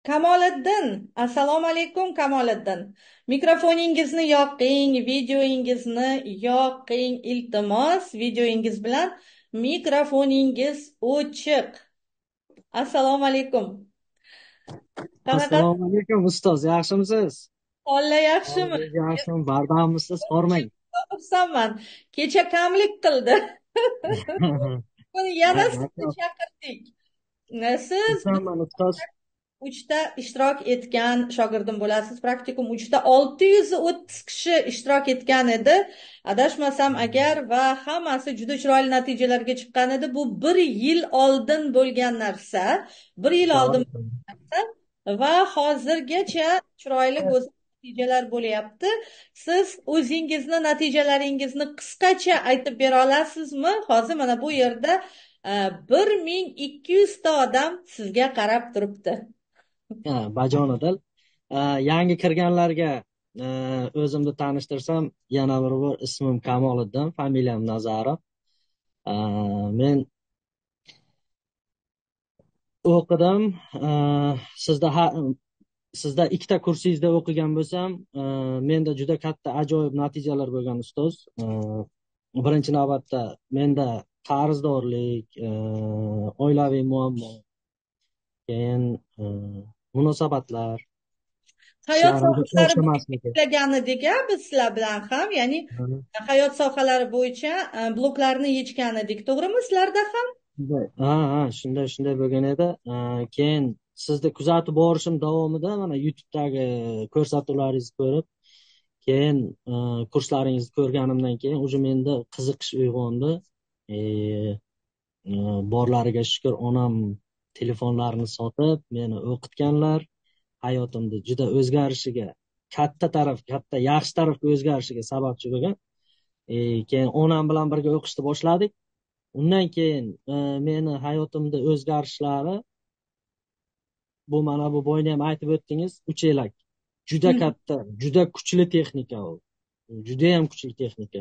Kamoliddin, assalomu alaykum Kamoliddin. Mikrofoningizni yoqing, videoingizni yoqing, iltimos, videoingiz bilan mikrofoningiz o'chiq. Assalomu alaykum. Qanaqa Assalomu alaykum ustoz, yaxshimisiz? hollar, yaxshimi? Holimiz yaxshimi? Bardammisiz? Hormang. Xursandman. Kecha kamlik qildi. Buni yana sizni Ha, chaqirdik. Siz xursandman ustoz. uchta ishtirok etgan shogirdim bo'lasiz. Praktikum 630 kishi ishtirok etgan edi. Adashmasam agar va hammasi juda chiroyli natijalarga chiqqan edi. Bu bir yil oldin bo'lgan narsa. Bir yil oldin To'g'ri. narsa va hozirgacha chiroyli go'zal natijalar bo'lyapti. Siz o'zingizni natijalaringizni qisqacha aytib bera olasizmi? Hozir mana bu yerda 1200 ta odam sizga qarab turibdi. Bajonidil. Yangi kirganlarga o'zimni tanishtirsam, yana bir bor ismim Kamoliddin, familiyam Nazarov. Men o'qidim. Sizda ikkita kursingizda o'qigan bo'lsam, menda juda katta ajoyib natijalar bo'lgan ustoz. Birinchi navbatda menda qarzdorlik, oilaviy muammo, keyin munosabatlar, Hayot ishlarimga sohalari bo'yicha o'xshamasligi. ishlagan edik biz sizlar bilan ham, ya'ni hayot sohalari bo'yicha bloklarni yechgan edik, to'g'rimi sizlarda ham? Shunday bo'lgan edi. Keyin sizni kuzatib borishim davomida mana YouTube'dagi ko'rsatuvlaringizni ko'rib, keyin kurslaringizni ko'rganimdan keyin уже menda qiziqish uyg'ondi. E, Borlariga shukur, onam telefonlarini sotib meni o'qitganlar, hayotimni juda o'zgarishiga, katta yaxshi tarafga o'zgarishiga sababchi bo'lgan. Keyin onam bilan birga o'qishni boshladik. Undan keyin meni hayotimda o'zgarishlari, bu mana bu boyni ham aytib o'tdingiz, uchelak. Juda katta, juda kuchli texnika u. Juda ham kuchli texnika.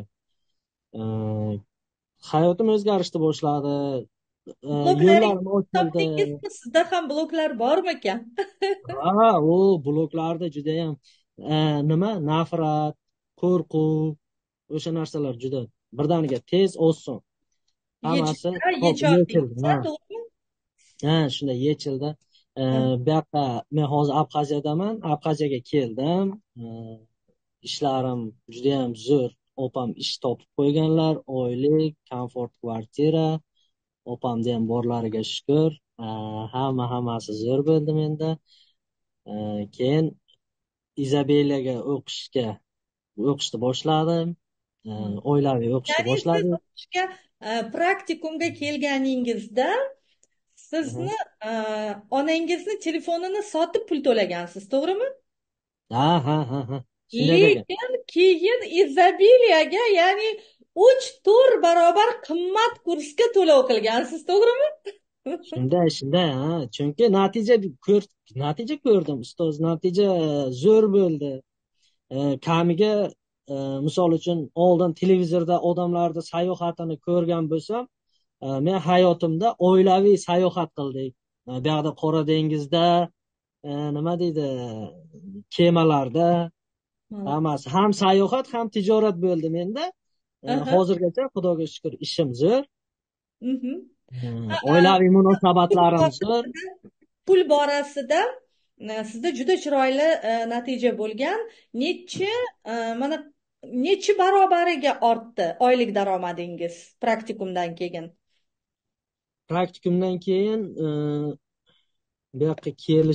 Hayotim o'zgarishni boshladi. Yo'llarim Bloklaringizni ochildi. topdingizmi? Sizda ham bloklar bormikan? U bloklarda judayam nima, nafrat, qo'rquv, o'sha narsalar juda birdaniga tez, oson. Hammasi yechildi. Shunday yechildi. Bu yoqqa men hozir Abxaziyadaman. Abxaziyaga keldim. Ishlarim judayam zo'r. Opam ish topib qo'yganlar, oylik, komfort kvartira. Opamda ham borlariga shukur. Hammasi zo'r bo'ldi menda. Keyin Izabeliyaga o'qishni boshladim. Oilaviy o'qishni Ya'ni siz boshladim. o'qishga praktikumga kelganingizda sizni onangizni telefonini sotib pul to'lagansiz, to'g'rimi? Ha. Shunday bo'lgan. Lekin keyin Izabiliyaga, ya'ni 3-4 barobar qimmat kursga to'lov qilgansiz, to'g'rimi? Shunday, ha. Chunki natija ko'rdim, ustoz. Natija zo'r bo'ldi. Kamiga misol uchun oldin televizorda odamlarni sayohatini ko'rgan bo'lsam, men hayotimda oilaviy sayohat qildik. Bu yoqda Qora dengizda, nima deydi, kemalarda, hammasi ham sayohat, ham tijorat bo'ldi menda. Hozirgacha Xudoga shukur ishim zo'r. Oilaviy munosabatlarim zo'r. Pul borasida sizda juda chiroyli natija bo'lgan. Mana necha barobariga ortdi oylik daromadingiz praktikumdan keyin? Praktikumdan keyin bu yoqqa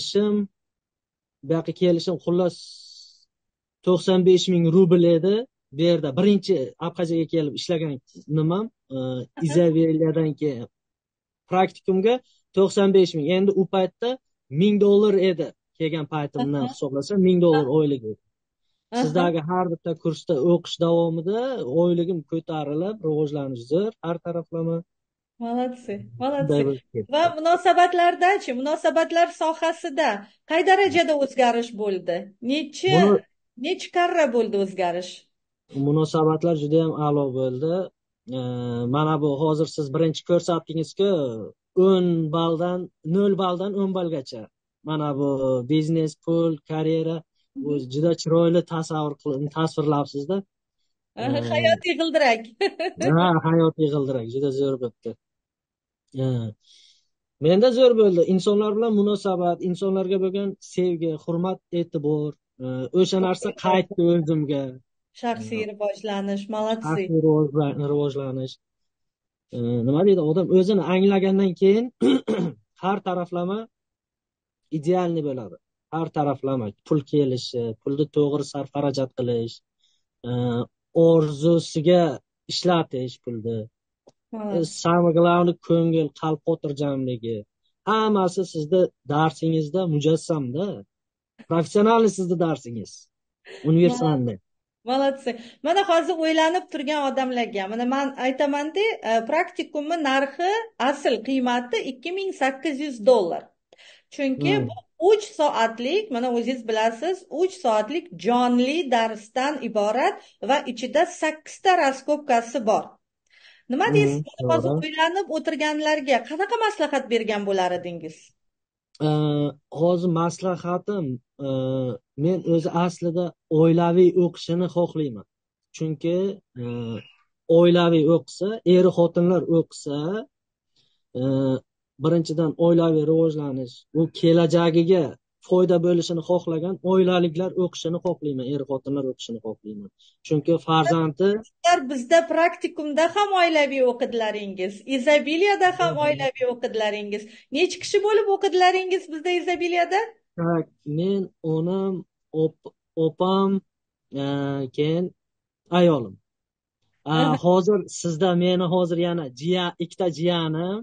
kelishim xullas 95 ming rubl edi. Bu yerda birinchi Abxaziyaga kelib ishlagan nimam, Izabeliyadan keyin praktikumga 95 ming. Endi u paytda $1000 edi. Kelgan paytimni hisoblasam $1000 oylik edi. Sizdagi har bitta kursda o'qish davomida oyligim ko'tarilib, rivojlanish zo'r, har taraflama. Молодцы. Va munosabatlar sohasida qay darajada o'zgarish bo'ldi? Necha karra bo'ldi o'zgarish? Munosabatlar juda ham a'lo bo'ldi. Mana bu hozir siz birinchi ko'rsatdingiz-ku, 0 balldan 10 ballgacha. mana bu biznes, pul, karyera bu juda chiroyli tasvirlabsizda. Hayotiy g'ildirak. Ha, hayotiy g'ildirak juda zo'r bo'libdi. Ha. Menda zo'r bo'ldi. Insonlar bilan munosabat, insonlarga bo'lgan sevgi, hurmat, e'tibor, o'sha narsa qaytdi o'zimga. Shaxsiy rivojlanish, молодцы. Shaxsiy rivojlanish. Nima deydi odam o'zini anglagandan keyin har taraflama idealniy bo'ladi. Har taraflama pul kelishi, pulni to'g'ri sarf-xarajat qilish, orzusiga ishlatish pulni. Самое главное ko'ngil, qalb xotirjamligi. Hammasi sizda darsingizda mujassamda. Professionalniy sizni darsingiz. Universalniy. Молодцы. Mana hozir o'ylanib turgan odamlarga, mana men aytaman-da, praktikumni narxi, asl qiymati $2800. Chunki bu 3 soatlik, mana o'zingiz bilasiz, 3 soatlik jonli darsdan iborat va ichida 8 ta raskopkasi bor. Nima deysiz? Hozir o'ylanib o'tirganlarga qanaqa maslahat bergan bo'lar edingiz? Hozir maslahatim, men o'zi aslida oilaviy o'qishini xohlayman. Chunki oilaviy o'qisa, xotinlar o'qisa, birinchidan oilaviy rivojlanish, u kelajagiga foyda bo'lishini xohlagan oilaliklar o'qishini xohlayman, xotinlar o'qishini xohlayman. Chunki farzandi bizda praktikumda ham oilaviy o'qidilaringiz, izabiliyada ham oilaviy o'qidilaringiz. Necha kishi bo'lib o'qidilaringiz bizda izabiliyada? Men, onam, opam, keyin ayolim. Hozir sizda meni hozir yana ikkita jiyanim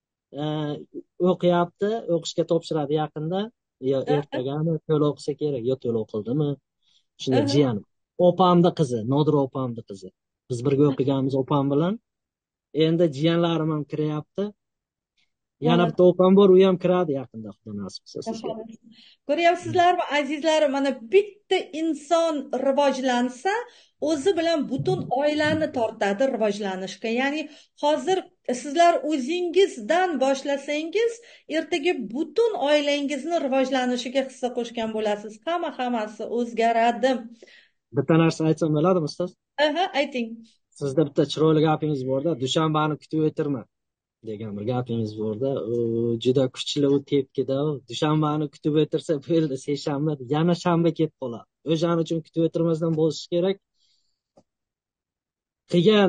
o'qiyapti, o'qishga topshiradi yaqinda. Yo ertagami to'la o'qisa kerak, yo to'la o'qildimi? Shunday jiyanim. Opamni qizi, Nodira opamni qizi. Biz birga o'qiganmiz opam bilan. Endi jiyanlarim ham kiryapti. Yana bitta opam bor, u ham kiradi yaqinda, xudo nasib qilsa sizga. Ko'ryapsizlarmi, azizlarim, mana bitta inson rivojlansa, o'zi bilan butun oilani tortadi rivojlanishga. Ya'ni hozir sizlar o'zingizdan boshlasangiz, ertaga butun oilangizni rivojlanishiga hissa qo'shgan bo'lasiz. Hammasi o'zgaradi. Bitta narsa aytsam bo'ladimi, ustoz? Ayting. Sizda bitta chiroyli gapingiz bor-da, dushanbani kutib o'tirma degan bir gapingiz bor-da. U juda kuchli, u tepkida. Dushanbani kutib o'tirsa, bo'ldi, seshanba, yana shanba ketib qoladi. O'shaning uchun kutib o'tirmasdan bo'lish kerak. Qilgan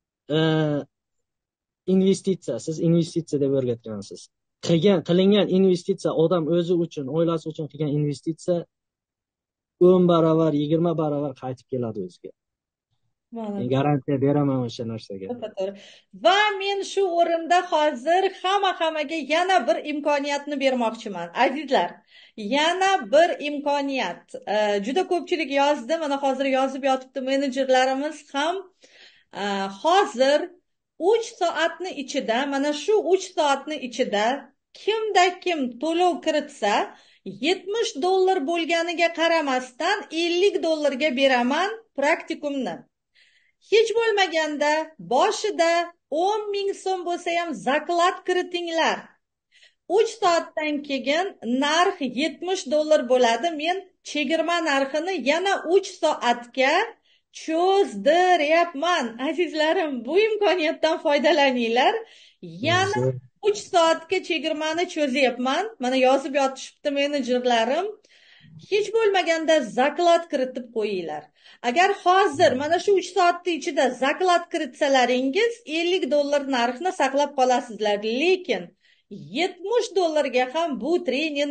investitsiya, siz investitsiya deb o'rgatgansiz. Qilingan investitsiya, odam o'zi uchun, oilasi uchun qilgan investitsiya 10 barobar, 20 barobar qaytib keladi o'ziga. Men garantiya beraman o'sha narsaga. Va men shu o'rinda hozir hammaga yana bir imkoniyatni bermoqchiman. Azizlar, yana bir imkoniyat. Juda ko'pchilik yozdi, mana hozir yozib yotibdi menejerlarimiz ham. Hozir 3 soatni ichida, mana shu 3 soatni ichida kim to'lov kiritsa, $70 bo'lganiga qaramasdan $50 beraman praktikumni. Hech bo'lmaganda boshida 10 ming so'm bo'lsa ham zaklad kiritinglar. 3 soatdan keyin narx $70 bo'ladi. Men chegirma narxini yana 3 soatga cho'zdiryapman. Azizlarim, bu imkoniyatdan foydalaninglar. Yana 3 soatga chegirmani cho'zyapman. Mana yozib yotishibdi menejerlarim. Hech bo'lmaganda zaklad kiritib qo'yinglar. Agar hozir mana shu 3 soatning ichida zaklad kiritsalaringiz $50 narxni saqlab qolasizlar. Lekin $70 ga ham bu trening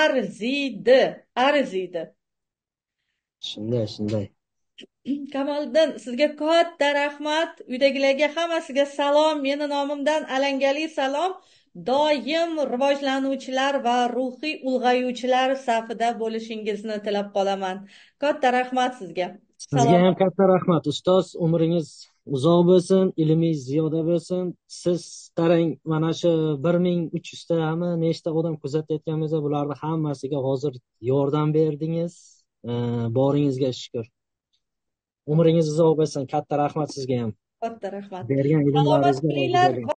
arziydi. Shunday. Kamoliddin, sizga katta rahmat. Uydagilarga hammasiga salom. Meni nomimdan alangali salom. Doim rivojlanuvchilar va ruhiy ulg'ayuvchilar safida bo'lishingizni tilab qolaman. Katta rahmat sizga. Sizga ham katta rahmat, ustoz. Umringiz uzoq bo'lsin, ilmingiz ziyoda bo'lsin. Siz qarang, mana shu 1300 tami nechta odam kuzatayotgan bo'lsa, bularni hammasiga hozir yordam berdingiz. Boringizga shukr. Umringiz uzoq bo'lsin. Katta rahmat sizga ham. Katta rahmat. Bergan ilmlaringizga